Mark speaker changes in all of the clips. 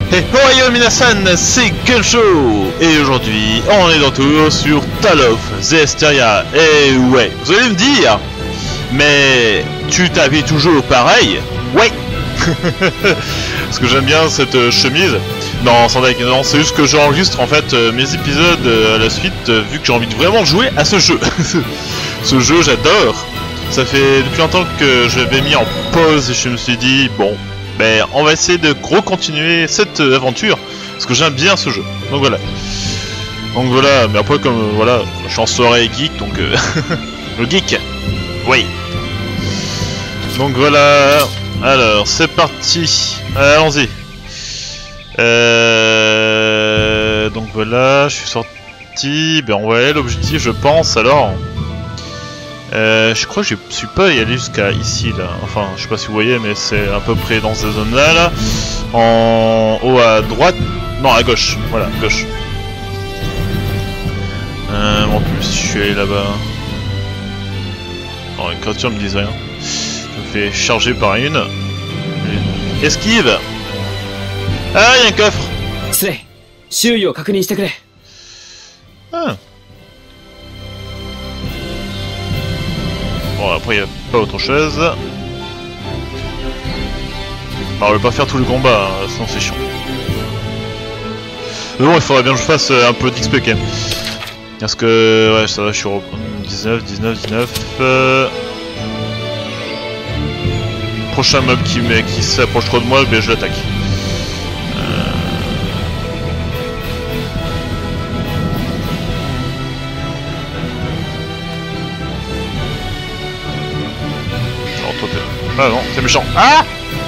Speaker 1: Hey Ohio Minasan, c'est Gensho. Et aujourd'hui, on est de retour sur Tale of Zestiria. Et ouais, vous allez me dire, mais tu t'habilles toujours pareil? Ouais. Parce que j'aime bien cette chemise. Non, sans deck, non, c'est juste que j'enregistre en fait mes épisodes à la suite, vu que j'ai envie de vraiment jouer à ce jeu. Ce jeu, j'adore. Ça fait depuis longtemps que je l'avais mis en pause et je me suis dit, bon, ben on va essayer de continuer cette aventure, parce que j'aime bien ce jeu. Donc voilà. Mais après comme voilà, je suis en soirée geek, donc le geek. Oui. Donc voilà. Alors c'est parti. Allons-y. Donc voilà, je suis sorti. Ben on va aller à l'objectif, je pense. Alors. Je crois que je suis pas y aller jusqu'à ici là, enfin je sais pas si vous voyez mais c'est à peu près dans cette zone là, en haut à droite, non à gauche, voilà, gauche. En plus je suis allé là-bas. Non, les créatures me disent rien. Je me fais charger par une. Esquive. Ah, il y a un coffre. Ah. Bon, après il n'y a pas autre chose. Bah, on va pas faire tout le combat, hein, sinon c'est chiant. Mais bon, il faudrait bien que je fasse un peu d'XP quand même. Parce que, ouais, ça va, je suis au 19. Prochain mob qui s'approche trop de moi, ben je l'attaque. Ah non, c'est méchant. Ah!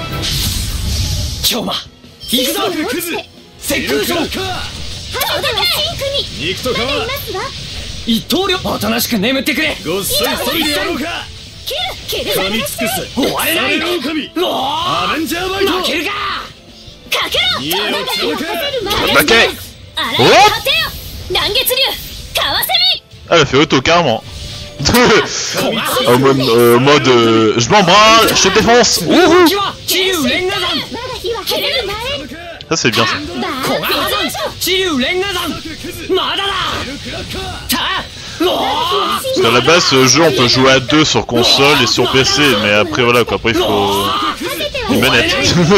Speaker 1: Elle a fait auto carrément. En mode je m'en branle, je te défonce. Wouhou. Ça c'est bien ça. Parce qu'à la base ce jeu on peut jouer à deux sur console et sur PC, mais après voilà quoi, après il faut une manette.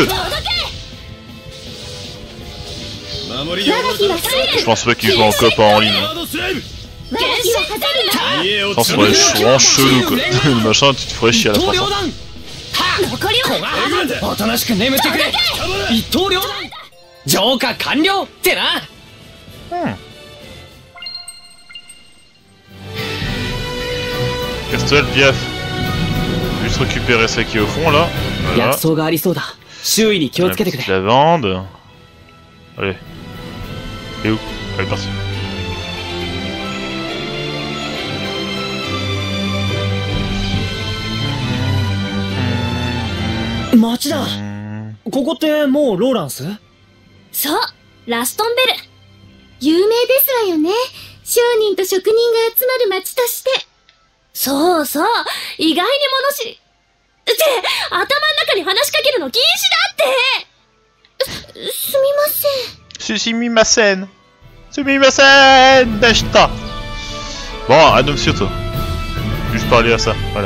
Speaker 1: Je pense pas qu'il joue en coop en ligne. Ça serait vraiment chelou quoi. Le machin, tu te ferais chier à la fin. Casse-toi le piaf. Juste récupérer ça qui est au fond là. Voilà. La petite lavande. Allez. Et où? Allez, parti.
Speaker 2: そう、ラストンベル。有名ですわよね。商人と職人が集まる町として。そうそう、意外に物知り。って、頭の中に話しかけるの禁止だって。すみません。
Speaker 1: すみませんでした。Bon, un homme sur toi. Juste parler à ça, voilà.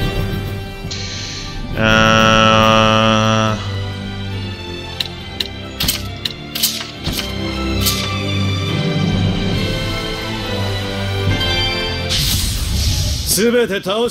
Speaker 2: シンクは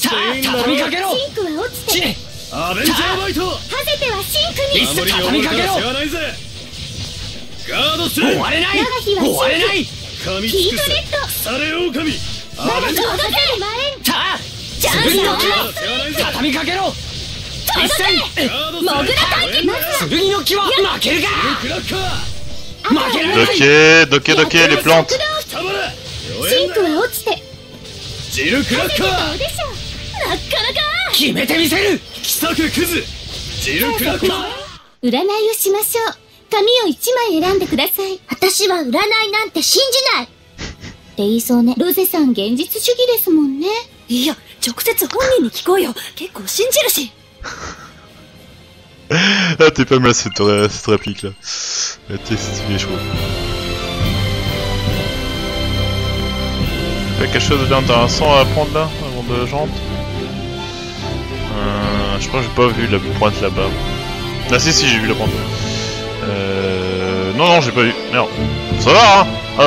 Speaker 2: 落ちて。アベンジャーバイト。はぜてはシンクに。畳みかけろ。ガードする。終われない。ヒートレッド。され狼。アベンジャーバイト。チャンスだ。畳みかけろ。届け。モグラ短期。剣の木は負けるか。負けられない。
Speaker 1: どけles plantes。
Speaker 2: シンクは落ちて。ジルクラッカー。なかなか。決めてみせる。奇策クズ。ジルクラッカー。占いをしましょう。紙を1枚選んでください。私は占いなんて信じない。って言いそうね。ロゼさん現実主義ですもんね。いや、直接本人に聞こうよ。結構信じるし。
Speaker 1: Ah, t'es pas mal cette réplique là. était stylé, je trouve. Il y a quelque chose d'intéressant à apprendre là, avant de jante. Je crois que j'ai pas vu la pointe là-bas. Ah si j'ai vu la pointe. Non j'ai pas vu. Merde. Ça va hein. Oh.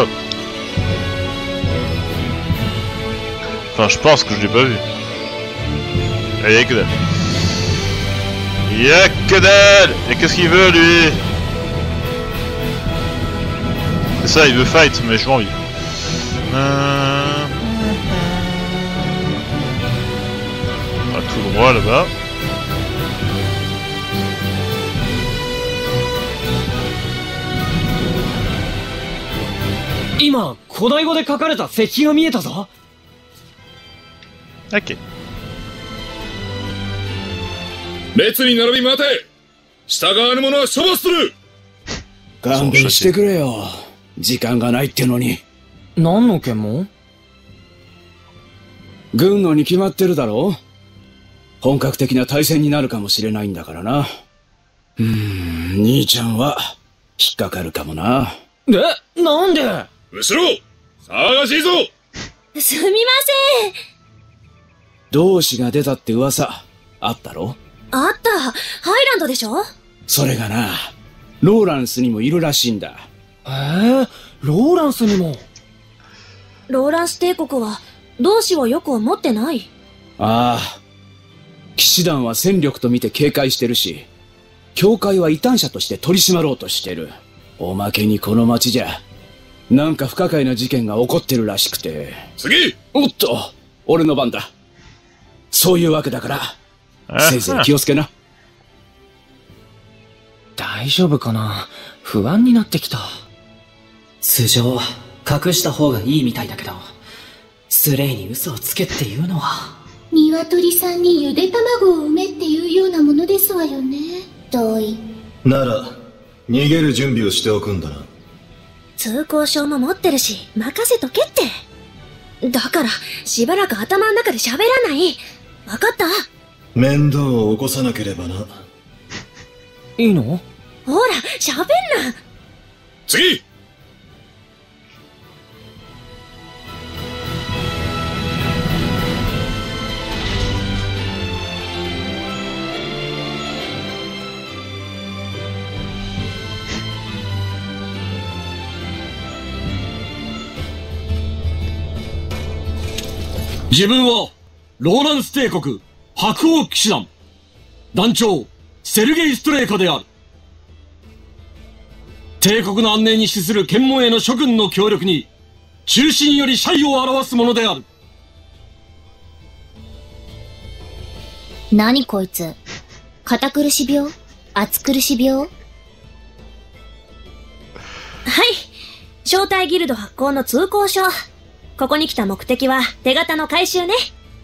Speaker 1: Enfin je pense que je l'ai pas vu. Ah, y'a que dalle. Y'a que dalle. Et qu'est-ce qu'il veut lui? C'est ça, il veut fight, mais j'ai envie. Ah, tout droit là-bas.
Speaker 3: 今、古代語で書かれた石碑が見えたぞ。
Speaker 1: OK。
Speaker 2: 列に並び待て。従わぬ者は処罰する。
Speaker 4: 勘弁してくれよ。時間がないってのに。
Speaker 3: 何の剣も？
Speaker 4: 軍のに決まってるだろう。本格的な対戦になるかもしれないんだからな。兄ちゃんは引っかかるかもな。
Speaker 3: なんで？
Speaker 2: 後ろ騒がしいぞ。
Speaker 5: すみません。
Speaker 4: 同志が出たって噂あったろ？
Speaker 5: あった。ハイランドでしょ？
Speaker 4: それがな、ローランスにもいるらしいんだ。
Speaker 3: ローランスにも。
Speaker 5: ローランス帝国は同志をよく思ってない。
Speaker 4: ああ。騎士団は戦力と見て警戒してるし、教会は異端者として取り締まろうとしてる。おまけにこの町じゃ、なんか不可解な事件が起こってるらしくて。
Speaker 2: 次！
Speaker 4: おっと、俺の番だ。そういうわけだから、せいぜい気をつけな。
Speaker 3: 大丈夫かな？不安になってきた。
Speaker 6: 素性、隠した方がいいみたいだけど、スレイに嘘をつけっていうのは。
Speaker 5: 鶏さんにゆで卵を産めっていうようなものですわよね。同意。
Speaker 7: なら、逃げる準備をしておくんだな。
Speaker 5: 通行証も持ってるし、任せとけって。だから、しばらく頭の中で喋らない。わかった？
Speaker 7: 面倒を起こさなければな。
Speaker 3: いいの？
Speaker 5: ほら、喋んな。
Speaker 2: 次！
Speaker 3: 自分は、ローランス帝国、白王騎士団、団長、セルゲイ・ストレイカである。帝国の安寧に資する検問への諸君の協力に、中心より謝意を表すものである。
Speaker 5: 何こいつ。堅苦し病？暑苦し病？はい。招待ギルド発行の通行証。ここに来た目的は手形の回収ね。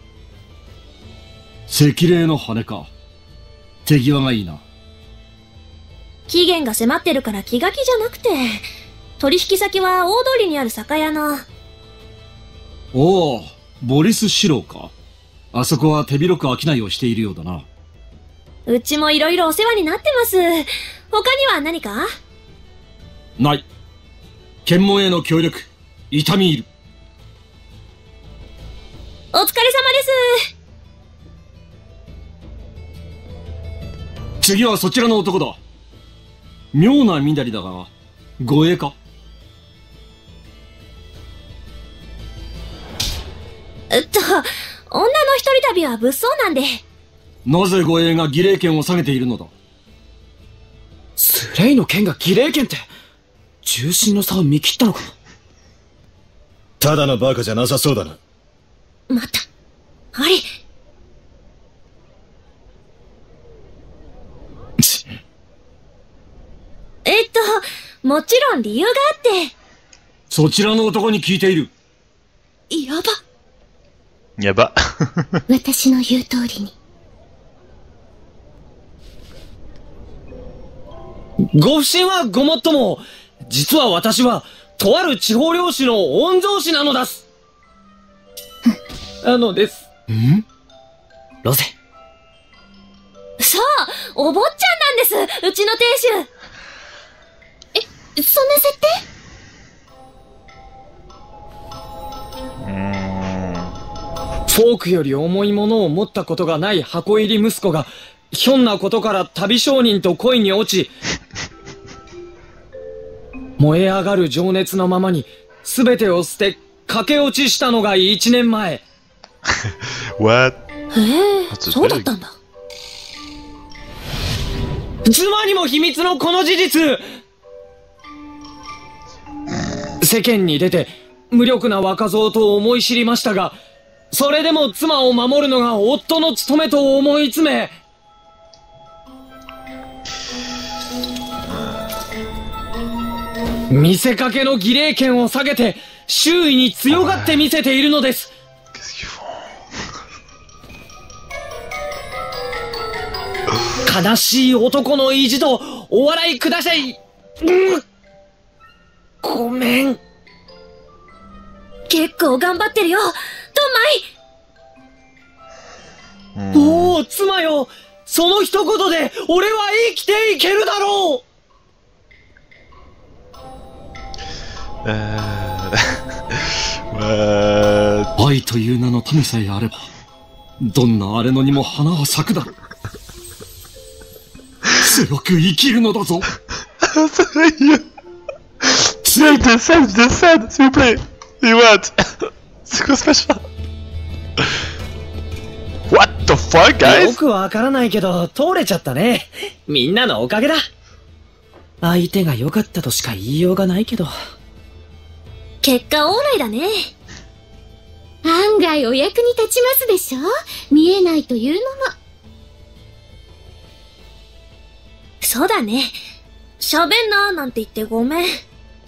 Speaker 3: 赤霊の羽か。手際がいいな。
Speaker 5: 期限が迫ってるから気が気じゃなくて。取引先は大通りにある酒屋の。
Speaker 3: おお、ボリス・シローか。あそこは手広く商いをしているようだな。
Speaker 5: うちもいろいろお世話になってます。他には何か？
Speaker 3: ない。検問への協力、痛み入る。
Speaker 5: お疲れ様です。
Speaker 3: 次はそちらの男だ。妙なみだりだが、護衛か？
Speaker 5: 女の一人旅は物騒なんで。
Speaker 3: なぜ護衛が儀礼権を下げているのだ？
Speaker 4: スレイの剣が儀礼権って、重心の差を見切ったのか？
Speaker 7: ただのバカじゃなさそうだな。
Speaker 5: 待った。あれ？もちろん理由があって。
Speaker 3: そちらの男に聞いている。
Speaker 5: やば。
Speaker 1: やば。
Speaker 5: 私の言う通りに。
Speaker 3: ご不審はごもっとも、実は私は、とある地方領主の御曹司なのだす。です。
Speaker 6: ロゼ。
Speaker 5: そう、お坊ちゃんなんです、うちの亭主。 そんな設定？
Speaker 4: フォークより重いものを持ったことがない箱入り息子が、ひょんなことから旅商人と恋に落ち、燃え上がる情熱のままに全てを捨て駆け落ちしたのが1年前。
Speaker 1: What?
Speaker 5: そうだったんだ。
Speaker 4: 妻にも秘密のこの事実。世間に出て無力な若造と思い知りましたが、それでも妻を守るのが夫の務めと思い詰め、見せかけの儀礼権を下げて周囲に強がって見せているのです。悲しい男の意地とお笑いください。ごめん。
Speaker 5: 結構頑張ってるよ、ドンマイ。
Speaker 4: おお、妻よ、その一言で俺は生きていけるだろう。愛という名の種さえあれば、どんな荒れ野にも花は咲くだろう。強く生きるのだぞ。
Speaker 1: Save the scène, s'il vous plaît. Et what? C'est quoi ce machin? What the fuck, guys?
Speaker 4: よくわからないけど、通れちゃったね。みんなのおかげだ。相手が良かったとしか言いようがないけど。
Speaker 5: 結果オーライだね。
Speaker 8: 案外お役に立ちますでしょ？見えないというのも。
Speaker 5: そうだね。喋んなーなんて言ってごめん。
Speaker 8: じゃ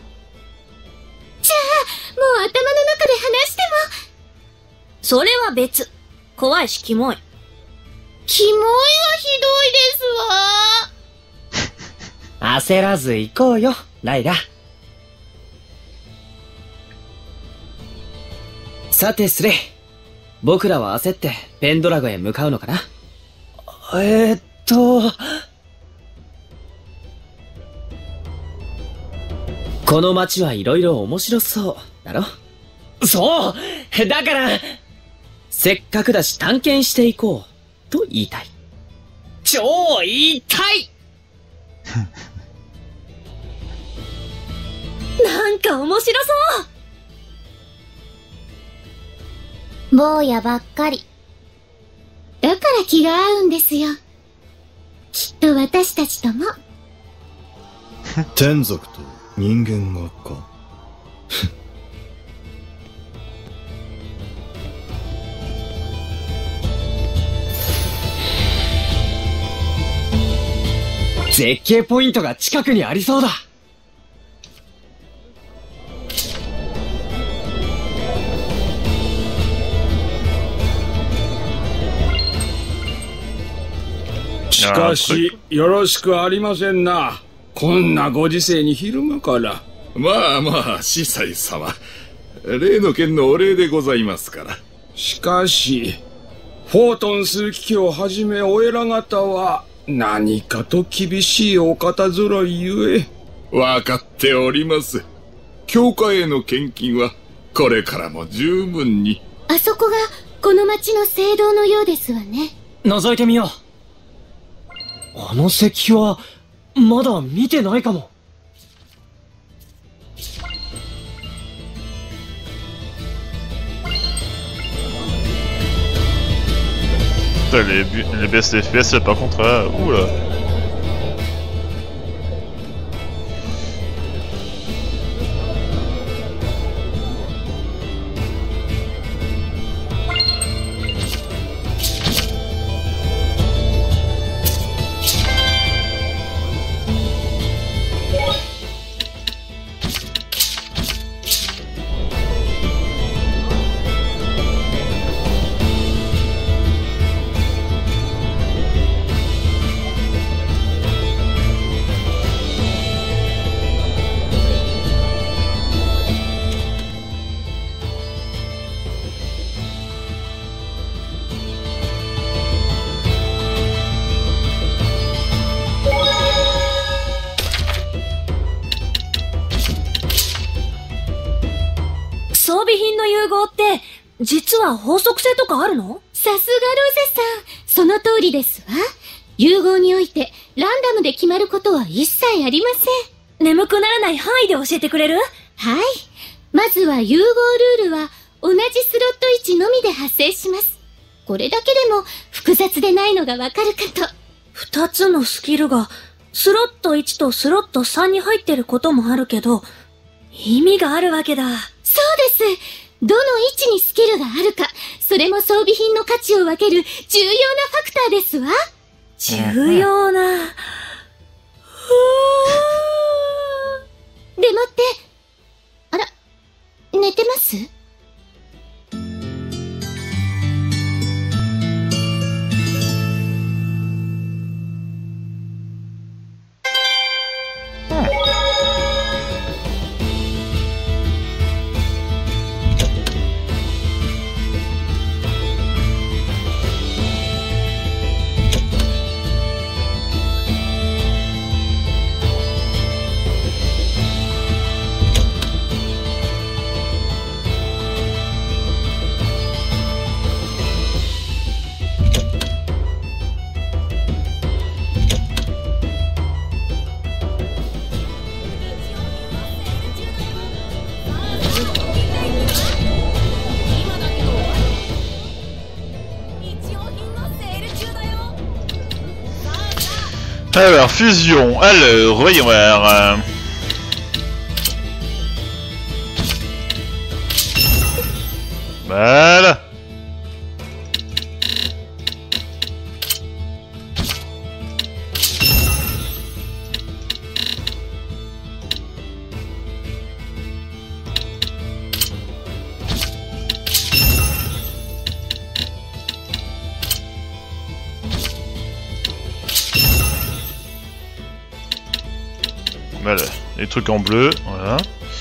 Speaker 8: あ、もう頭の中で話しても。
Speaker 5: それは別。怖いしキモい。
Speaker 8: キモいはひどいですわ。
Speaker 4: 焦らず行こうよ、ライラ。さてスレイ、僕らは焦ってペンドラゴへ向かうのかな？この街はいろいろ面白そうだろ？そう！だから、せっかくだし探検していこうと言いたい。超言いたい
Speaker 5: なんか面白そう。
Speaker 8: 坊やばっかり。だから気が合うんですよ。きっと私たちとも。
Speaker 7: 天族と人間がか。
Speaker 4: 絶景ポイントが近くにありそうだ。
Speaker 3: しかし、よろしくありませんな。こんなご時世に昼間から。
Speaker 9: まあまあ、司祭様。例の件のお礼でございますから。
Speaker 3: しかし、フォートン枢機卿をはじめお偉方は、何かと厳しいお方揃いゆえ。
Speaker 9: わかっております。教会への献金は、これからも十分に。
Speaker 8: あそこが、この町の聖堂のようですわね。
Speaker 4: 覗いてみよう。あの石碑は、まだ見てないかも。
Speaker 1: Les baisses FPS par contre là, oula.
Speaker 5: 融合って、実は法則性とかあるの？
Speaker 8: さすがロゼさん。その通りですわ。融合において、ランダムで決まることは一切ありません。
Speaker 5: 眠くならない範囲で教えてくれる？
Speaker 8: はい。まずは融合ルールは、同じスロット位置のみで発生します。これだけでも、複雑でないのがわかるかと。
Speaker 5: 二つのスキルが、スロット1とスロット3に入ってることもあるけど、意味があるわけだ。
Speaker 8: そうです。どの位置にスキルがあるか、それも装備品の価値を分ける重要なファクターですわ。
Speaker 5: 重要な。
Speaker 8: でもって、あら、寝てます？
Speaker 1: Alors, fusion, alors, voyons voir. Voilà. Voilà, les trucs en bleu, voilà.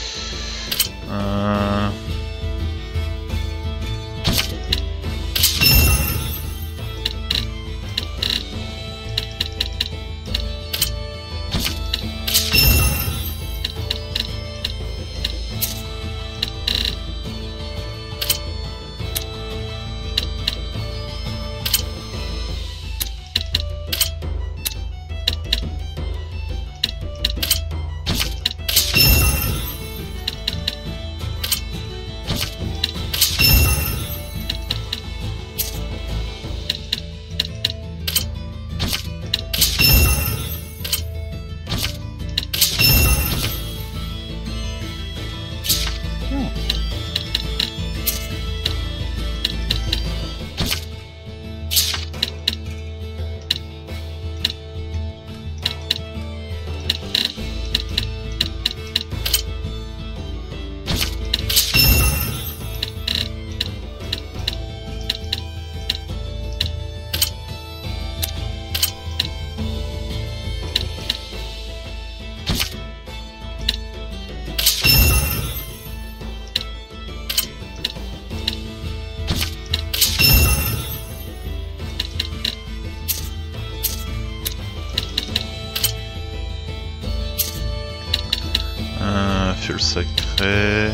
Speaker 1: Feu sacré.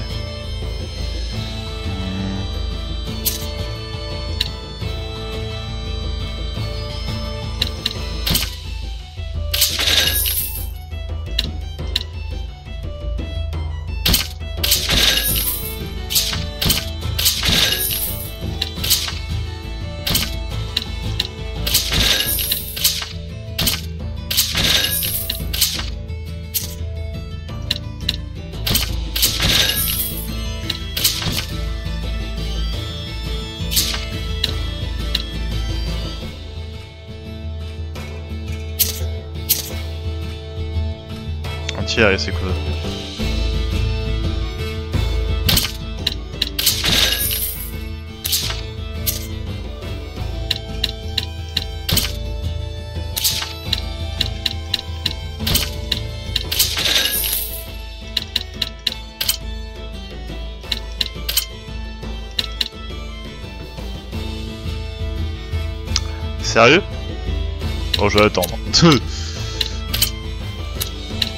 Speaker 1: Et c'est quoi? Sérieux? Oh, je vais attendre.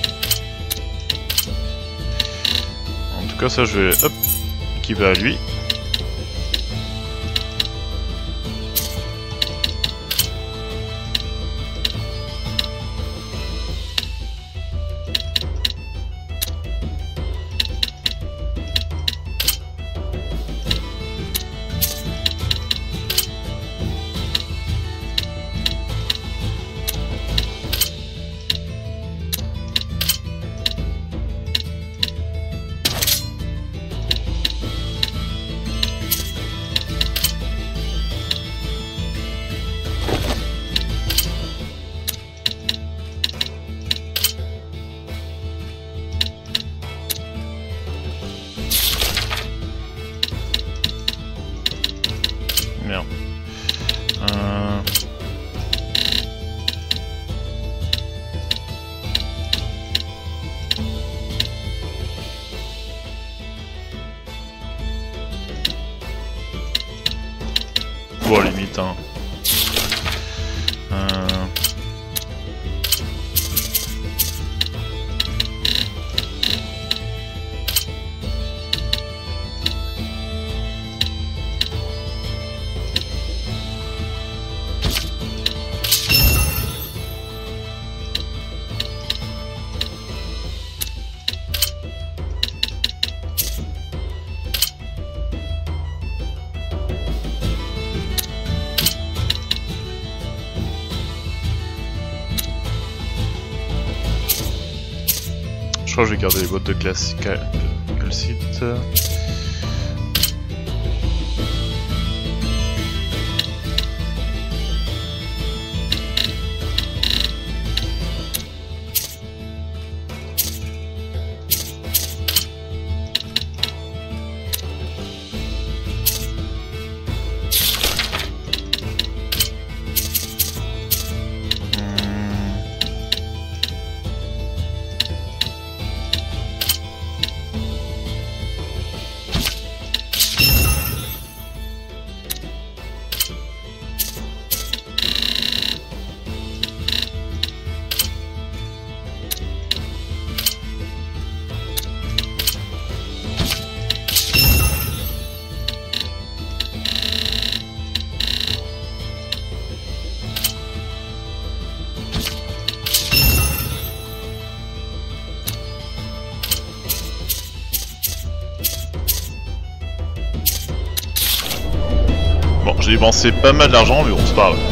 Speaker 1: Ça je vais hop équiper à lui. Hein. Je crois que je vais garder les boîtes de calcite. Bon, j'ai dépensé pas mal d'argent, mais bon, c'est pas grave.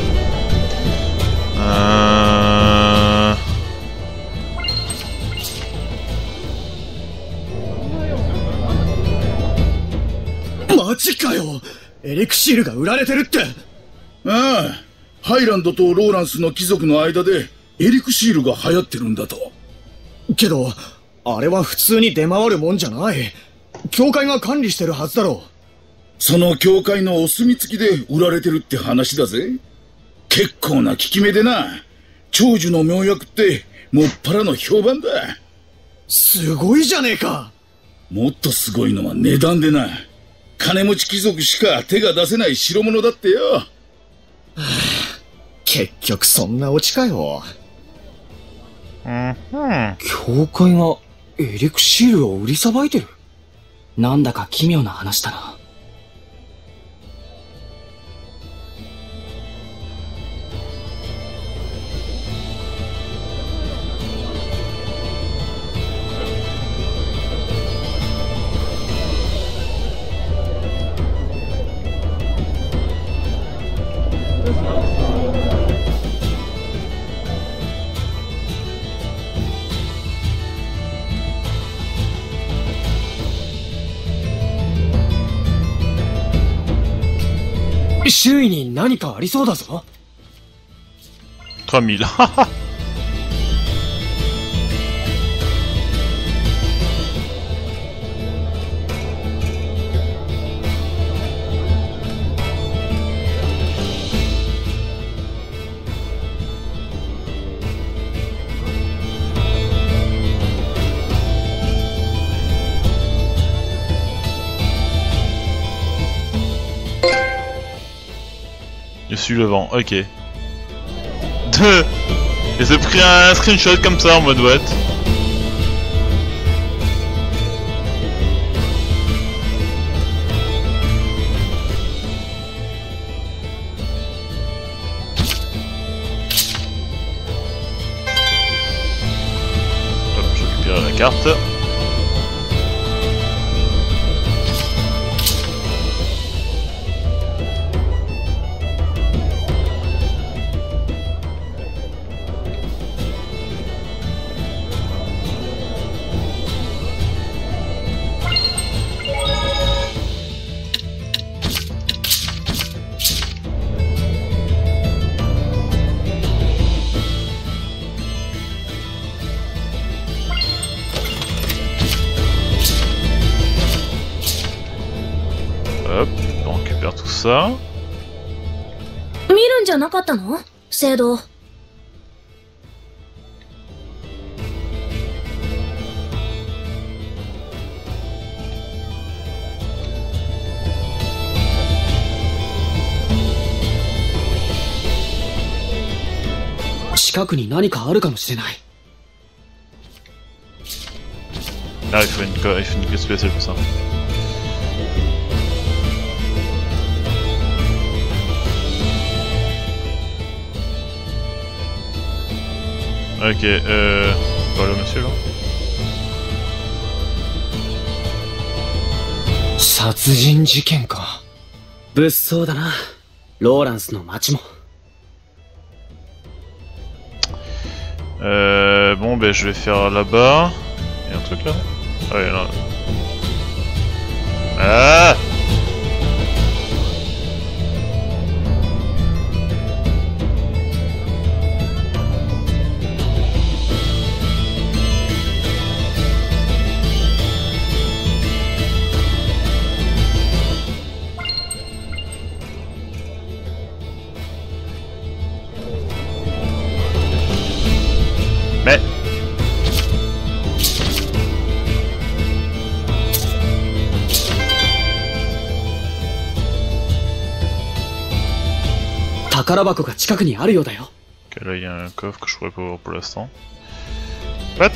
Speaker 2: マジかよ。エリクシールが売られてるって。
Speaker 9: ああ、ハイランドとローランスの貴族の間でエリクシールが流行ってるんだと。
Speaker 2: けど、あれは普通に出回るもんじゃない。教会が管理してるはずだろう。
Speaker 9: その教会のお墨付きで売られてるって話だぜ。結構な効き目でな。長寿の妙薬ってもっぱらの評判だ。
Speaker 2: すごいじゃねえか。
Speaker 9: もっとすごいのは値段でな。金持ち貴族しか手が出せない代物だってよ。は
Speaker 2: あ、結局そんなオチかよ。
Speaker 6: 教会がエリクシールを売りさばいてる？なんだか奇妙な話だな。
Speaker 2: 周囲に何かありそうだぞ。
Speaker 1: 3000. Je suis le vent, ok. Et j'ai pris un screenshot comme ça en mode what. Hop, je récupère la carte. Hop, on récupère tout ça.
Speaker 5: 見るんじゃなかったの？聖堂。
Speaker 6: 近くに何かあるかもしれない。
Speaker 1: Ah, il faut une queue spéciale pour ça. Ok, voilà monsieur là.
Speaker 6: 殺人事件か。物騒だな、ローランスの町も。
Speaker 1: Bon, ben je vais faire là-bas. Il y a un truc là? Ah, il y en a. Ah! Mais...
Speaker 6: Ok, là
Speaker 1: il y a un coffre que je pourrais pas voir pour l'instant. What?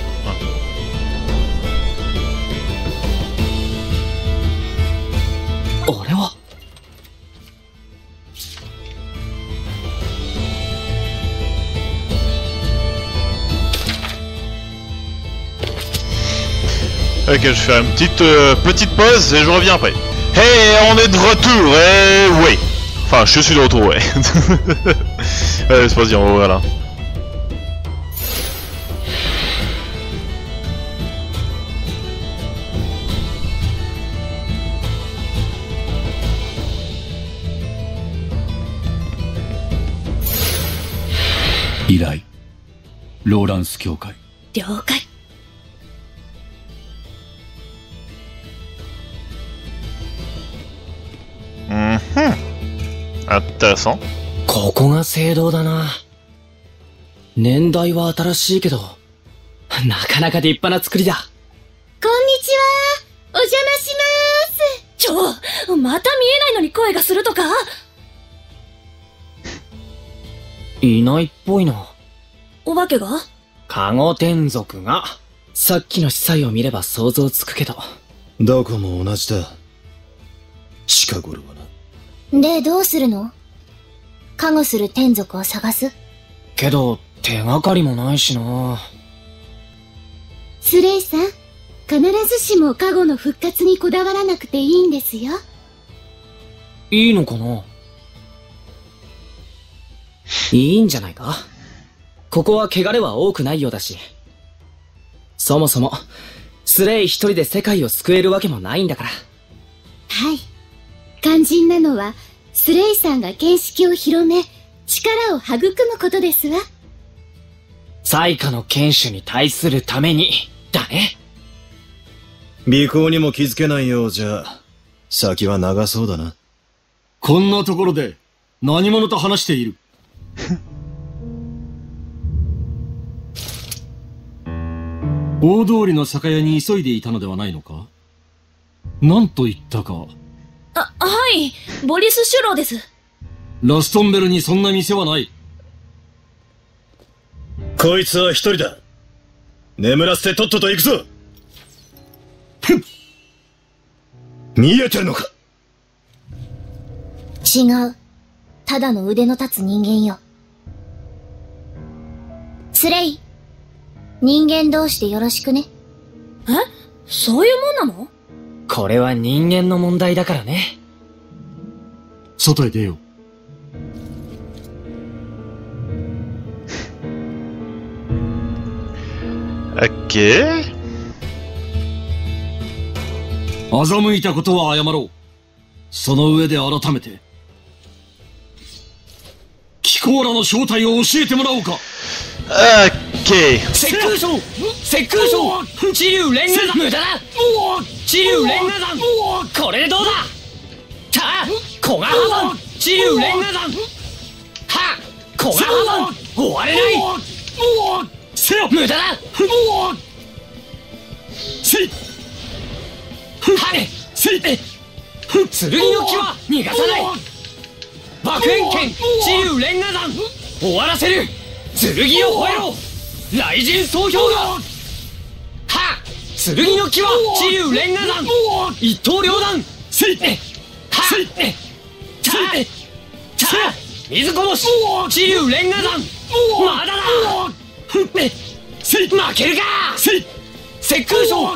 Speaker 1: Ok, je vais faire une petite pause et je reviens après. Hey, on est de retour, et oui. Enfin, je suis de retour, ouais. Allez, c'est pas dire, voilà.
Speaker 4: Ilai. Lawrence Kyokai.
Speaker 5: 了解。
Speaker 1: Intéressant.
Speaker 6: ここが聖堂だな。年代は新しいけど、なかなか立派な作りだ。
Speaker 8: こんにちは。お邪魔しま
Speaker 5: ーす。また見えないのに声がするとか？
Speaker 6: いないっぽいな。
Speaker 5: お化けが？
Speaker 6: カゴ天族が。さっきの司祭を見れば想像つくけど。
Speaker 7: どこも同じだ。近頃はな。
Speaker 8: で、どうするの？加護する天族を探す？
Speaker 6: けど、手がかりもないしな。
Speaker 8: スレイさん、必ずしも加護の復活にこだわらなくていいんですよ。
Speaker 6: いいのかな？いいんじゃないか？ここは汚れは多くないようだし。そもそも、スレイ一人で世界を救えるわけもないんだから。
Speaker 8: はい。肝心なのは、スレイさんが見識を広め、力を育むことですわ。
Speaker 6: 災禍の剣士に対するために、だね。
Speaker 7: 尾行にも気づけないようじゃ、先は長そうだな。
Speaker 10: こんなところで、何者と話している。大通りの酒屋に急いでいたのではないのか？何と言ったか。
Speaker 5: はい、ボリス・シュローです。
Speaker 10: ラストンベルにそんな店はない。
Speaker 7: こいつは一人だ。眠らせてとっとと行くぞ。見えてるのか？
Speaker 8: 違う。ただの腕の立つ人間よ。スレイ、人間同士でよろしくね。
Speaker 5: え？そういうもんなの？
Speaker 6: これは人間の問題だからね。
Speaker 10: 外へ出よう。
Speaker 1: OK。
Speaker 10: 欺いたことは謝ろう。その上で改めて。キコーラの正体を教えてもらおうか。
Speaker 1: OK。
Speaker 6: 石空将！石空将！地流連河山！無駄だ！地流連河山！これでどうだ！さあ！古賀破山！地流連河山！はっ！古賀破山！終われない！
Speaker 10: せよ！
Speaker 6: 無駄だ！
Speaker 10: せい！
Speaker 6: はれ！
Speaker 10: せい！
Speaker 6: 剣の木は逃がさない！爆炎剣！地流連河山！終わらせる！ 剣を吠えろ雷神総評がはっ剣の木は地流連河山一刀両断せいはっ水こぼし地流連河山まだだ負けるか石空将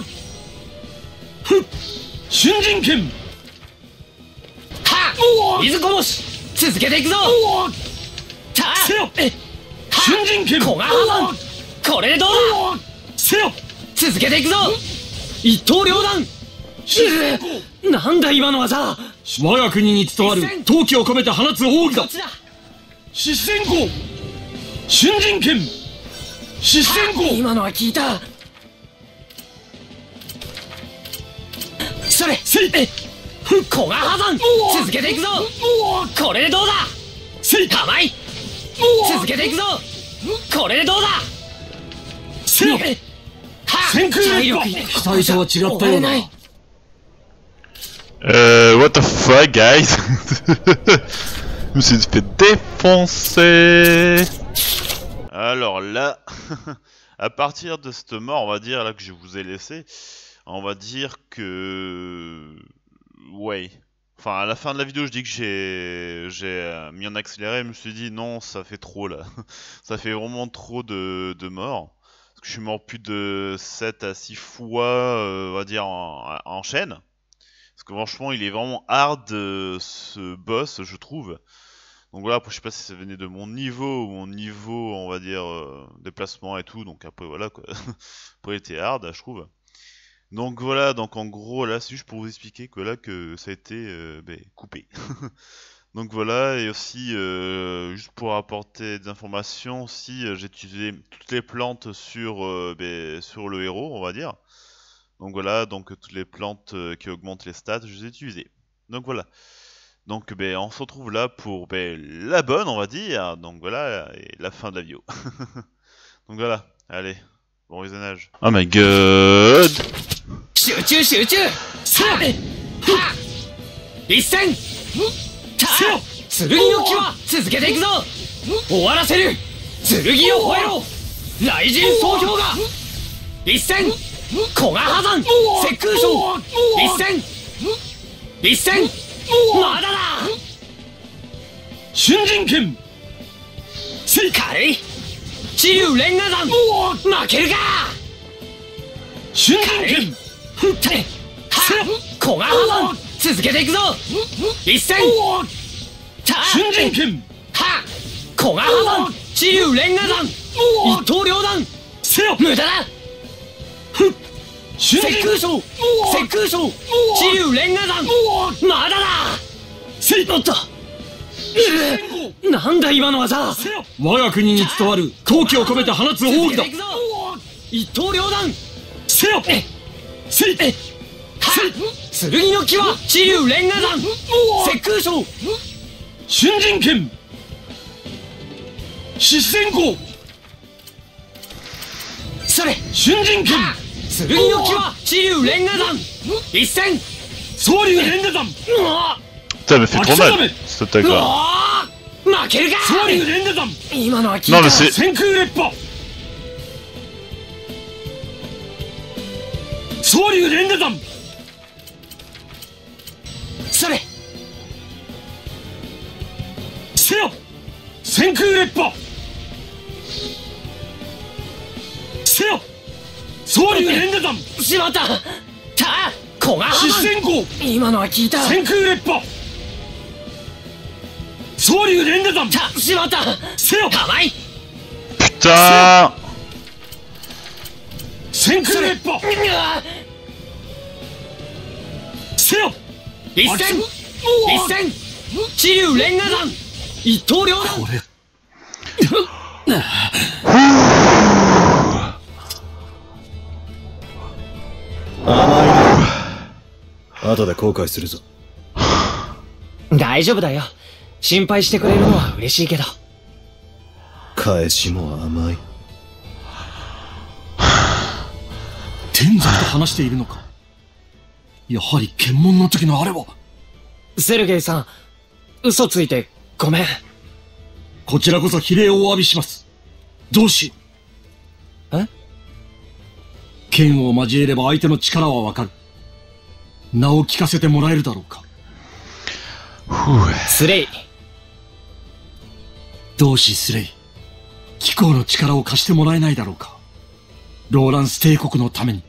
Speaker 3: 春人剣
Speaker 6: はっ水こぼし続けていくぞ
Speaker 3: せよ春人剣
Speaker 6: 古賀破山これでどうだ
Speaker 3: せよ
Speaker 6: 続けていくぞ一刀両断なんだ今の技
Speaker 10: 我が国に伝わる闘気を込めて放つ奥義だ
Speaker 3: 疾戦功春人剣疾戦功
Speaker 6: 今のは聞いたそれ古賀破山続けていくぞこれでどうだ玉井続けていくぞこれでどうだ
Speaker 3: せよ先空烈火
Speaker 10: 期待とは違ったような
Speaker 1: What the fuck, guys? Je me suis fait défoncer. Alors là, à partir de cette mort, on va dire, là que je vous ai laissé, on va dire que... Ouais. Enfin, à la fin de la vidéo, je dis que j'ai mis en accéléré, je me suis dit, non, ça fait trop, là. Ça fait vraiment trop de morts. Parce que je suis mort plus de 7 à 6 fois, on va dire, en chaîne. Parce que franchement, il est vraiment hard ce boss, je trouve. Donc voilà, après je sais pas si ça venait de mon niveau ou mon niveau, on va dire, déplacement et tout. Donc après voilà quoi. Après il était hard, je trouve. Donc voilà, donc en gros là, c'est juste pour vous expliquer que là que ça a été coupé. Donc voilà, et aussi juste pour apporter des informations, si j'ai utilisé toutes les plantes sur le héros, on va dire. Donc voilà, donc toutes les plantes qui augmentent les stats, je les ai utilisées. Donc voilà. Donc on se retrouve là pour la bonne, on va dire. Donc voilà, et la fin de la vidéo. Donc voilà, allez, bon visionnage. Oh my god!
Speaker 6: 古賀破山石空将一戦まだだ
Speaker 3: 春人剣
Speaker 6: 軽い地流連河山負けるか
Speaker 3: 春人剣
Speaker 6: 古賀破山続けていくぞ一戦
Speaker 3: 春人剣
Speaker 6: 古賀破山地流連河山一刀両断無駄だ石空将地流連河山まだだおっとなんだ今の技
Speaker 10: 我が国に伝わる闘気を込めて放つ奥義だ
Speaker 6: 一刀両断
Speaker 3: せよ
Speaker 6: 剣の木は地流連河山石空将
Speaker 3: 春人剣疾戦功
Speaker 6: それ
Speaker 3: 春人剣
Speaker 6: 剣の木は地流連河山一戦
Speaker 3: 総流連河山
Speaker 1: Ça me fait trop mal, cette attaque là.
Speaker 6: 負けるか
Speaker 3: 総流連河山
Speaker 6: 今のは聞いた
Speaker 1: Non mais c'est...
Speaker 3: 先空烈火総流連河山
Speaker 6: それ
Speaker 3: せよ先空烈火せよ総流連河山
Speaker 6: しまった古賀破
Speaker 3: 疾戦功
Speaker 6: 今のは聞いた
Speaker 3: 先空烈火総流連河山
Speaker 6: しまった
Speaker 3: せよ
Speaker 6: 玉井
Speaker 1: Putain!
Speaker 3: 先空烈火せよ
Speaker 6: 一戦地流連河山一刀両断
Speaker 7: 甘いね。後で後悔するぞ。
Speaker 6: 大丈夫だよ。心配してくれるのは嬉しいけど。
Speaker 7: 返しも甘い。
Speaker 10: 天族と話しているのか。やはり検問の時のあれは。
Speaker 6: セルゲイさん、嘘ついてごめん。
Speaker 10: こちらこそ非礼をお詫びします。 同志。剣を交えれば相手の力はわかる。名を聞かせてもらえるだろうか。
Speaker 6: スレイ。
Speaker 10: 同志スレイ。貴公の力を貸してもらえないだろうか。ローランス帝国のために。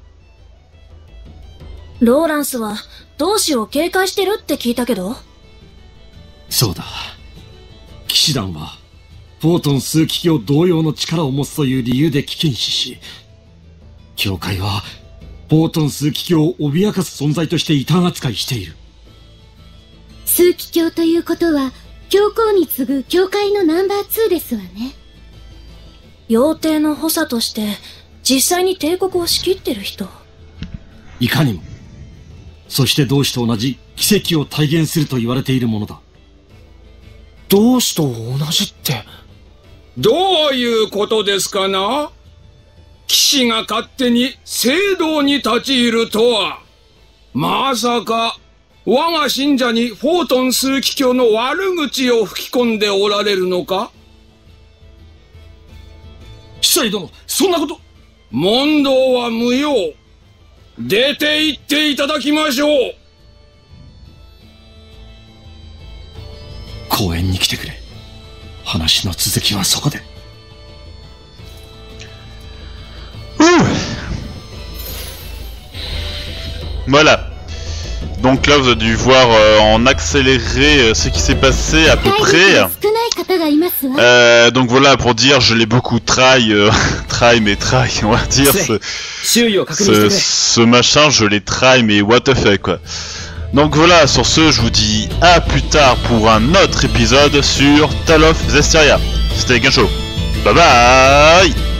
Speaker 5: ローランスは同志を警戒してるって聞いたけど。
Speaker 10: そうだ。騎士団はフォートン枢機卿同様の力を持つという理由で危険視し、教会はフォートン枢機卿を脅かす存在として異端扱いしている。
Speaker 8: 枢機卿ということは教皇に次ぐ教会のナンバー2ですわね。
Speaker 5: 妖帝の補佐として実際に帝国を仕切ってる人。
Speaker 10: いかにも。そして同志と同じ奇跡を体現すると言われているものだ。
Speaker 11: 同志と同じって。
Speaker 3: どういうことですかな？騎士が勝手に聖堂に立ち入るとは。まさか、我が信者にフォートン枢機卿の悪口を吹き込んでおられるのか？
Speaker 10: 司祭殿、そんなこと。
Speaker 3: 問答は無用。出て行っていただきましょう。
Speaker 10: 公園に来てくれ。話の続きはそこで。
Speaker 1: Voilà. Donc là, vous avez dû voir en accéléré ce qui s'est passé à peu près. Donc voilà, pour dire, je l'ai beaucoup try, mais try, on va dire, ce machin, je l'ai try, mais what the fuck, quoi. Donc voilà, sur ce, je vous dis à plus tard pour un autre épisode sur Tale of Zestiria. C'était Gensho. Bye bye.